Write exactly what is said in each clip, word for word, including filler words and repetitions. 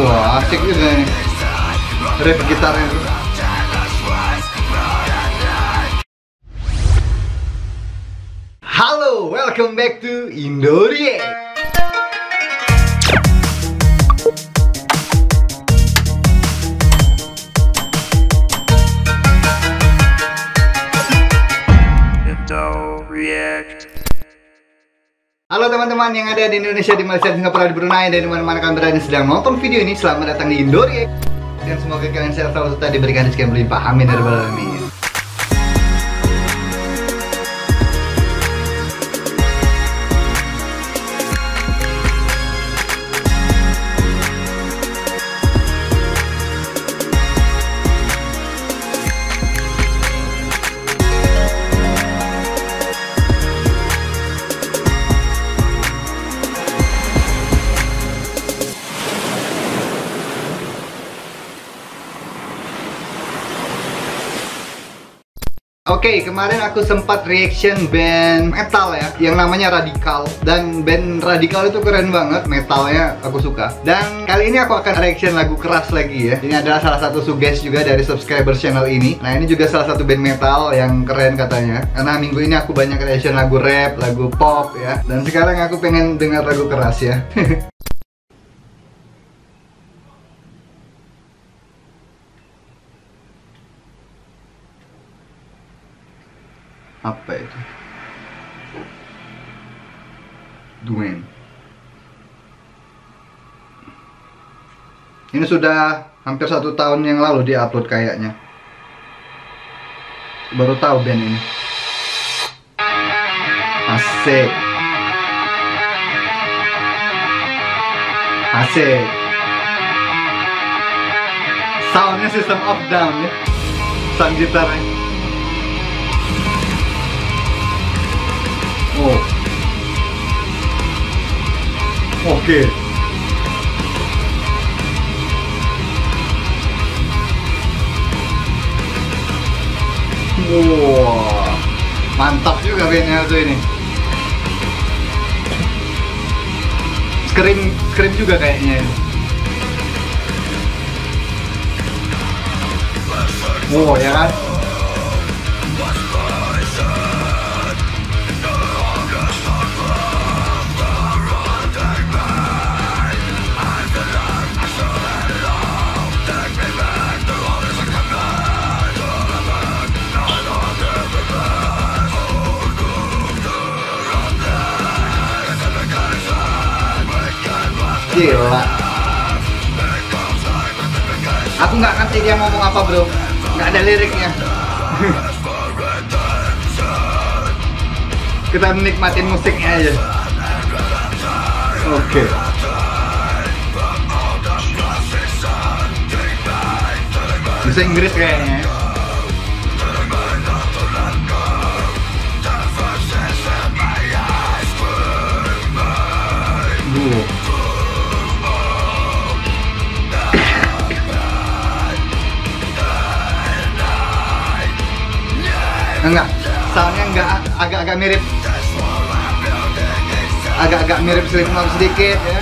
Wah, asik juga nih riff gitarnya tuh. Halo, welcome back to Indorie. Halo teman-teman yang ada di Indonesia, di Malaysia, di Singapura, di Brunei, dan dimana-mana kalian berada sedang nonton video ini. Selamat datang di Indorie. Dan semoga kalian sehat selalu serta diberikan rezeki yang berlimpah. Amin ya rabbal alamin. Oke, okay, kemarin aku sempat reaction band metal ya, yang namanya Radikal. Dan band Radikal itu keren banget, metalnya aku suka. Dan kali ini aku akan reaction lagu keras lagi ya. Ini adalah salah satu suggest juga dari subscriber channel ini. Nah, ini juga salah satu band metal yang keren katanya. Karena minggu ini aku banyak reaction lagu rap, lagu pop ya. Dan sekarang aku pengen dengar lagu keras ya. Apa itu? Duen. Ini sudah hampir satu tahun yang lalu dia upload kayaknya. Baru tahu band ini. Asik. Asik. Soundnya System of a Down ya. Sound gitarnya. Oh, oke. Okay. Wow, mantap juga bandnya tuh ini. Scream, scream juga kayaknya. Wow, ya kan? Gila. Aku nggak ngerti dia ngomong apa bro. Nggak ada liriknya. Kita menikmatin musiknya aja. Oke. Okay. Bisa Inggris kayaknya. Uh. Enggak, soundnya enggak, agak-agak mirip, agak-agak mirip Slipknot sedikit ya.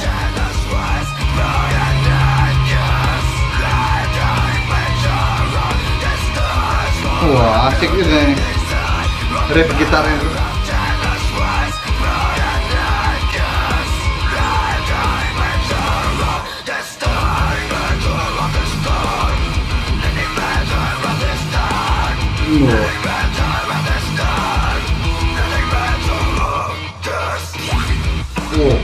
Wah, asik juga nih riff gitarnya tuh. Wow. Oh.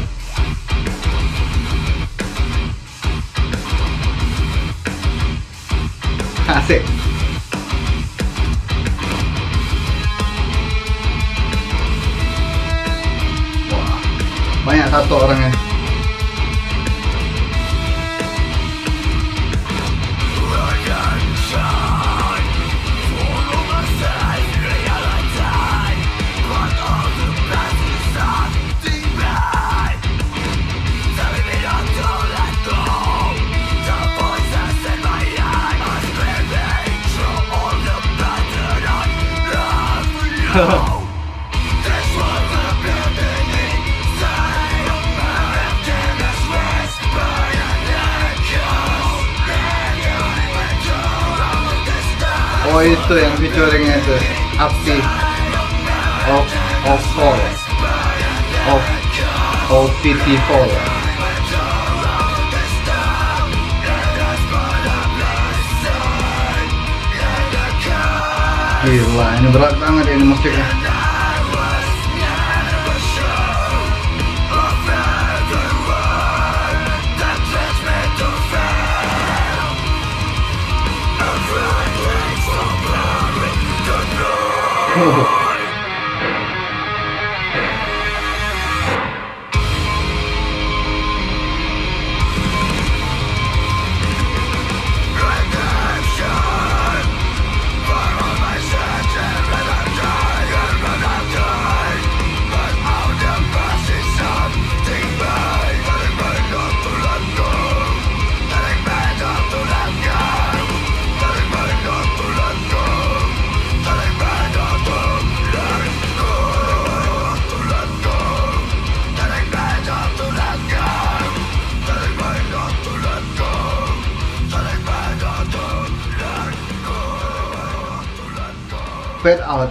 Asik. Wah, banyak tato orangnya. Oh itu yang featuringnya itu Api of of Fall of of P T Fall. Gila, ini berat banget ini musiknya. Oh. Fade out,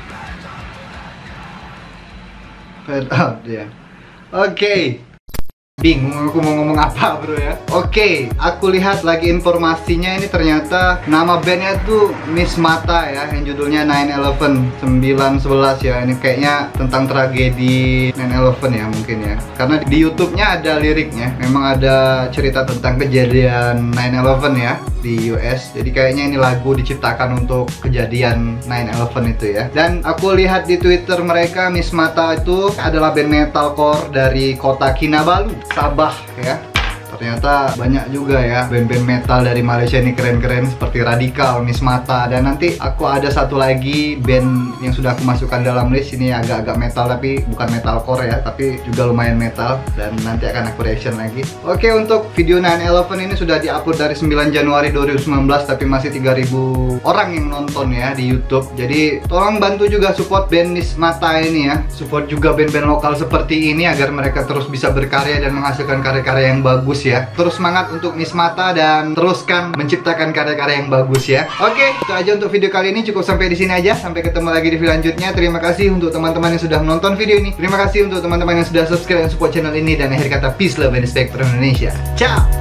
fade out ya. Oke, okay. Bingung aku mau ngomong apa bro ya. Oke, okay, aku lihat lagi informasinya ini ternyata nama bandnya tuh Miss Mata ya, yang judulnya nine eleven, sembilan sebelas ya. Ini kayaknya tentang tragedi nine eleven ya mungkin ya. Karena di YouTube-nya ada liriknya, memang ada cerita tentang kejadian nine eleven ya di U S. Jadi kayaknya ini lagu diciptakan untuk kejadian nine eleven itu ya. Dan aku lihat di Twitter mereka, Miss Mata itu adalah band metalcore dari kota Kinabalu, Sabah ya. Ternyata banyak juga ya band-band metal dari Malaysia ini keren-keren seperti Radikal, Miss Mata. Dan nanti aku ada satu lagi band yang sudah aku masukkan dalam list. Ini agak-agak metal tapi bukan metalcore ya, tapi juga lumayan metal. Dan nanti akan aku reaction lagi. Oke, untuk video nine eleven ini sudah diupload dari sembilan Januari dua ribu sembilan belas, tapi masih tiga ribu orang yang nonton ya di YouTube. Jadi tolong bantu juga support band Miss Mata ini ya. Support juga band-band lokal seperti ini agar mereka terus bisa berkarya dan menghasilkan karya-karya yang bagus ya. Ya. Terus semangat untuk Miss Mata dan teruskan menciptakan karya-karya yang bagus ya. Oke, itu aja untuk video kali ini, cukup sampai di sini aja. Sampai ketemu lagi di video selanjutnya. Terima kasih untuk teman-teman yang sudah menonton video ini. Terima kasih untuk teman-teman yang sudah subscribe dan support channel ini, dan akhir kata peace, love, and respect for Indonesia. Ciao.